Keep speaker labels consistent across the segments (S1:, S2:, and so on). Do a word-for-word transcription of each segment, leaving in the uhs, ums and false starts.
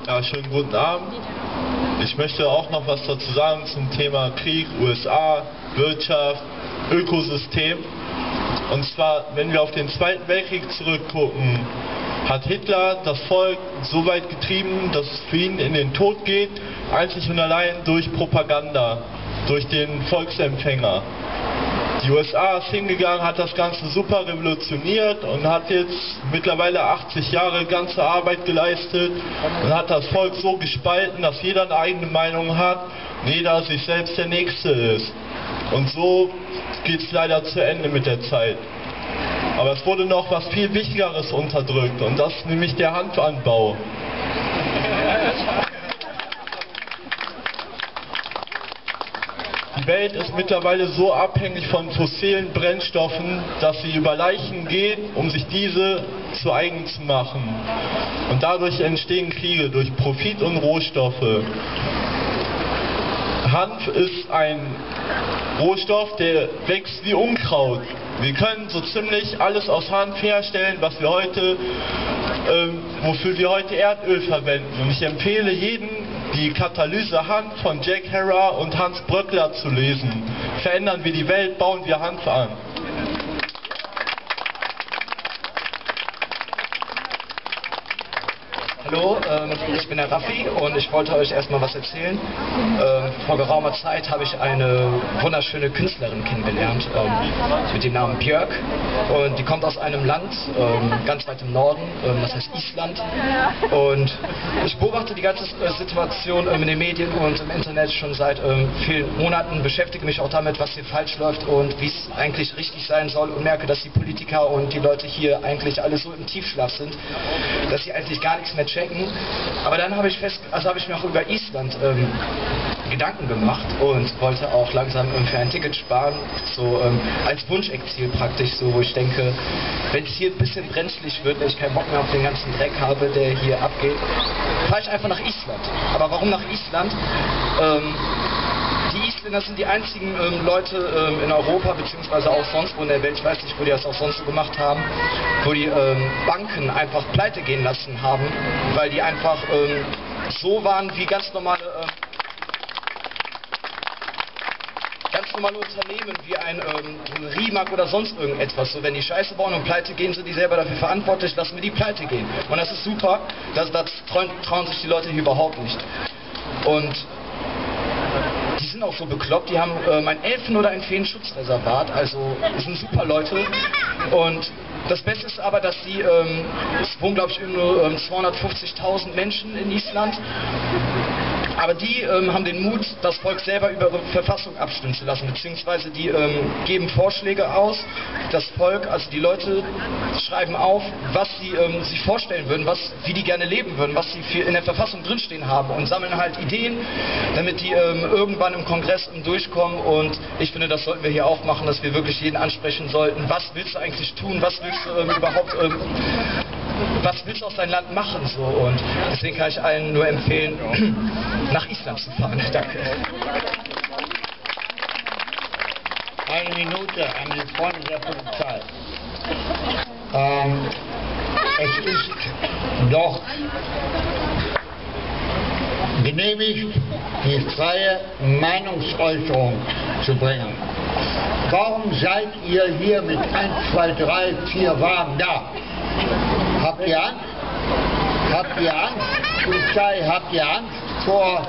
S1: Ja, schönen guten Abend. Ich möchte auch noch was dazu sagen zum Thema Krieg, U S A, Wirtschaft, Ökosystem. Und zwar, wenn wir auf den Zweiten Weltkrieg zurückgucken, hat Hitler das Volk so weit getrieben, dass es für ihn in den Tod geht, einzig und allein durch Propaganda, durch den Volksempfänger. Die U S A ist hingegangen, hat das Ganze super revolutioniert und hat jetzt mittlerweile achtzig Jahre ganze Arbeit geleistet und hat das Volk so gespalten, dass jeder eine eigene Meinung hat und jeder sich selbst der Nächste ist. Und so geht es leider zu Ende mit der Zeit. Aber es wurde noch was viel Wichtigeres unterdrückt, und das ist nämlich der Hanfanbau. Die Welt ist mittlerweile so abhängig von fossilen Brennstoffen, dass sie über Leichen geht, um sich diese zu eigen zu machen. Und dadurch entstehen Kriege durch Profit und Rohstoffe. Hanf ist ein Rohstoff, der wächst wie Unkraut. Wir können so ziemlich alles aus Hanf herstellen, was wir heute, ähm, wofür wir heute Erdöl verwenden. Und ich empfehle jedem, die Katalyse Hanf von Jack Herer und Hans Bröckler zu lesen. Verändern wir die Welt, bauen wir Hanf an.
S2: Hallo, ähm, ich bin der Raffi und ich wollte euch erstmal was erzählen. Ähm, vor geraumer Zeit habe ich eine wunderschöne Künstlerin kennengelernt ähm, mit dem Namen Björk, und die kommt aus einem Land ähm, ganz weit im Norden, ähm, das heißt Island, und ich beobachte die ganze äh, Situation ähm, in den Medien und im Internet schon seit ähm, vielen Monaten, beschäftige mich auch damit, was hier falsch läuft und wie es eigentlich richtig sein soll, und merke, dass die Politiker und die Leute hier eigentlich alle so im Tiefschlaf sind, dass sie eigentlich gar nichts mehr checken. Aber dann habe ich fest, also habe ich mir auch über Island ähm, Gedanken gemacht und wollte auch langsam ähm, für ein Ticket sparen, so ähm, als Wunscheckziel praktisch, so wo ich denke, wenn es hier ein bisschen brenzlig wird, wenn ich keinen Bock mehr auf den ganzen Dreck habe, der hier abgeht, fahre ich einfach nach Island. Aber warum nach Island? Ähm, Die Isländer sind die einzigen ähm, Leute ähm, in Europa, beziehungsweise auch sonst wo in der Welt, ich weiß nicht, wo die das auch sonst so gemacht haben, wo die ähm, Banken einfach pleite gehen lassen haben, weil die einfach ähm, so waren wie ganz normale, ähm, ganz normale Unternehmen, wie ein ähm, Rimac oder sonst irgendetwas. So, wenn die Scheiße bauen und pleite gehen, sind die selber dafür verantwortlich, lassen wir die pleite gehen. Und das ist super, das, das trauen, trauen sich die Leute hier überhaupt nicht. Und die sind auch so bekloppt, die haben ähm, ein Elfen- oder ein Feenschutzreservat, also das sind super Leute. Und das Beste ist aber, dass die, ähm, es wohnen glaube ich nur ähm, zweihundertfünfzigtausend Menschen in Island, aber die ähm, haben den Mut, das Volk selber über ihre Verfassung abstimmen zu lassen, beziehungsweise die ähm, geben Vorschläge aus, das Volk, also die Leute schreiben auf, was sie ähm, sich vorstellen würden, was, wie die gerne leben würden, was sie für in der Verfassung drinstehen haben, und sammeln halt Ideen, damit die ähm, irgendwann im Kongress ähm, durchkommen. Und ich finde, das sollten wir hier auch machen, dass wir wirklich jeden ansprechen sollten, was willst du eigentlich tun, was willst du ähm, überhaupt ähm, was willst du aus deinem Land machen, so, und deswegen kann ich allen nur empfehlen, nach Island zu fahren. Danke.
S3: Eine Minute an die Freunde der Polizei. Ähm, es ist doch genehmigt, die freie Meinungsäußerung zu bringen. Warum seid ihr hier mit eins, zwei, drei, vier Wagen da? Habt ihr Angst? Habt ihr Angst? Polizei, habt ihr Angst vor,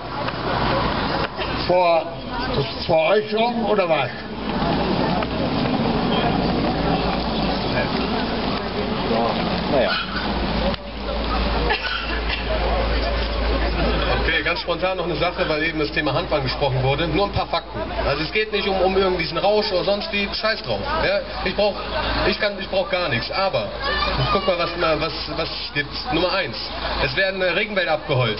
S3: vor, vor Äußerungen oder was?
S4: Naja.
S5: Okay, ganz spontan noch eine Sache, weil eben das Thema Hanf angesprochen wurde. Nur ein paar Fakten. Also es geht nicht um, um irgendwie diesen Rausch oder sonst wie. Scheiß drauf. Ja? Ich brauche ich kann, ich brauch gar nichts. Aber, guck mal, was, was, was gibt. Nummer eins. Es werden Regenwälder abgeholzt.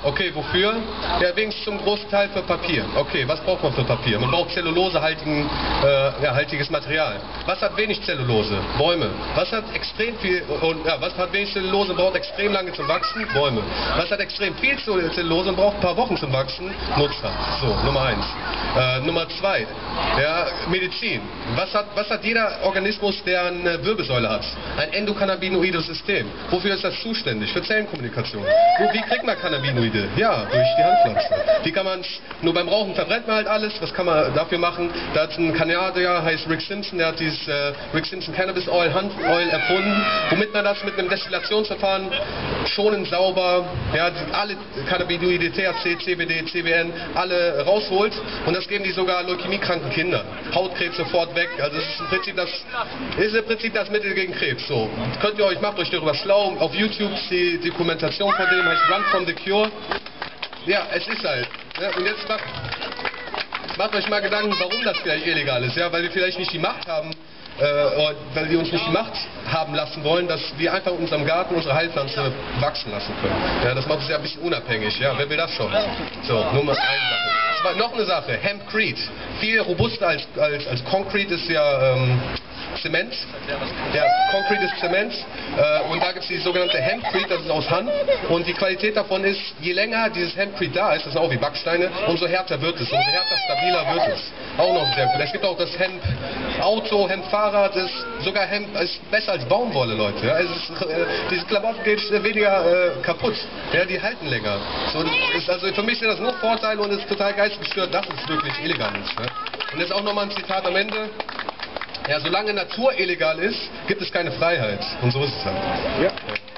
S5: Okay, wofür? Ja, wenigstens zum großen Teil für Papier. Okay, was braucht man für Papier? Man braucht zellulosehaltigen, äh, ja, haltiges Material. Was hat wenig Zellulose? Bäume. Was hat extrem viel, und, ja, was hat wenig Zellulose und braucht extrem lange zum Wachsen? Bäume. Was hat extrem viel Zellulose und braucht ein paar Wochen zum Wachsen? Nutzholz. So, Nummer eins. Äh, Nummer zwei, ja, Medizin. Was hat, was hat jeder Organismus, der eine Wirbelsäule hat? Ein endokannabinoides System. Wofür ist das zuständig? Für Zellenkommunikation. Wo, wie kriegt man Cannabinoide? Ja, durch die Handpflanze. Die kann man, nur beim Rauchen verbrennt man halt alles. Was kann man dafür machen? Da hat ein Kanadier, heißt Rick Simpson, der hat dieses äh, Rick Simpson Cannabis Oil, Handoil erfunden, womit man das mit einem Destillationsverfahren schonend sauber, ja, die, alle Cannabinoide, T H C, C B D, C B N, alle rausholt, und das geben die sogar leukämiekranken Kindern. Hautkrebs sofort weg. Also es ist im Prinzip das, ist im Prinzip das Mittel gegen Krebs. So, könnt ihr euch, macht euch darüber schlau. Auf YouTube die Dokumentation von dem heißt Run from the Cure. Ja, es ist halt. Ja, und jetzt macht, macht euch mal Gedanken, warum das vielleicht illegal ist. Ja, weil wir vielleicht nicht die Macht haben, äh, weil wir uns nicht die Macht haben lassen wollen, dass wir einfach in unserem Garten unsere Heilpflanze wachsen lassen können. Ja, das macht uns ja ein bisschen unabhängig. Ja, wer will das schon? So, Nummer eine Sache. Noch eine Sache, Hempcrete. Viel robuster als, als, als Concrete ist ja ähm, Zement. Ja, Concrete ist Zement. Äh, und da gibt es die sogenannte Hempcrete, das ist aus Hanf. Und die Qualität davon ist, je länger dieses Hempcrete da ist, das sind auch wie Backsteine, umso härter wird es, umso härter, stabiler wird es. Auch noch sehr gut. Es gibt auch das Hemp-Auto, Hemp-Fahrrad, ist sogar Hemp ist besser als Baumwolle, Leute. Ja, es ist, äh, diese Klamotten gehen weniger äh, kaputt. Ja, die halten länger. So, ist, also für mich sind das nur Vorteile und es ist total geistesgestört, dass es wirklich illegal ist. Ne? Und jetzt auch nochmal ein Zitat am Ende. Ja, solange Natur illegal ist, gibt es keine Freiheit. Und so ist es halt.
S2: Ja.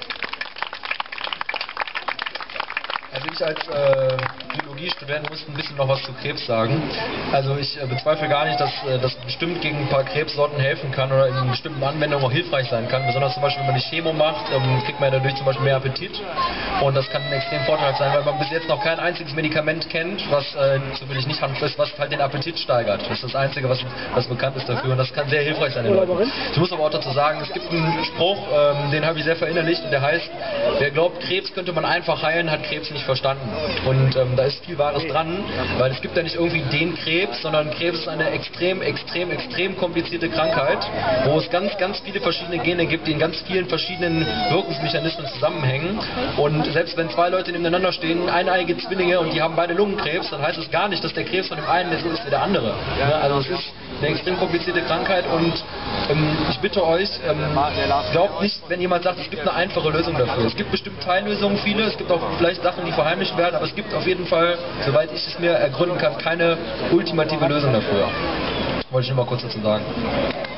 S2: Also ich als äh, Biologiestudent muss ein bisschen noch was zu Krebs sagen. Also ich äh, bezweifle gar nicht, dass äh, das bestimmt gegen ein paar Krebssorten helfen kann oder in bestimmten Anwendungen auch hilfreich sein kann. Besonders zum Beispiel, wenn man die Chemo macht, ähm, kriegt man ja dadurch zum Beispiel mehr Appetit. Und das kann extrem vorteilhaft sein, weil man bis jetzt noch kein einziges Medikament kennt, was äh, zufällig nicht Hanf ist, was halt den Appetit steigert. Das ist das Einzige, was, was bekannt ist dafür. Und das kann sehr hilfreich sein den Leuten. Ich muss aber auch dazu sagen, es gibt einen Spruch, ähm, den habe ich sehr verinnerlicht, und der heißt: Wer glaubt, Krebs könnte man einfach heilen, hat Krebs nicht verstanden. Und ähm, da ist viel Wahres dran, weil es gibt ja nicht irgendwie den Krebs, sondern Krebs ist eine extrem, extrem, extrem komplizierte Krankheit, wo es ganz, ganz viele verschiedene Gene gibt, die in ganz vielen verschiedenen Wirkungsmechanismen zusammenhängen. Und selbst wenn zwei Leute nebeneinander stehen, eineige Zwillinge, und die haben beide Lungenkrebs, dann heißt es gar nicht, dass der Krebs von dem einen der so ist wie der andere. Ja, also es ist eine extrem komplizierte Krankheit, und ähm, ich bitte euch, ähm, glaubt nicht, wenn jemand sagt, es gibt eine einfache Lösung dafür. Es gibt bestimmt Teillösungen, viele, es gibt auch vielleicht Sachen, die verheimlicht werden, aber es gibt auf jeden Fall, soweit ich es mir ergründen kann, keine ultimative Lösung dafür. Wollte ich nur mal kurz dazu sagen.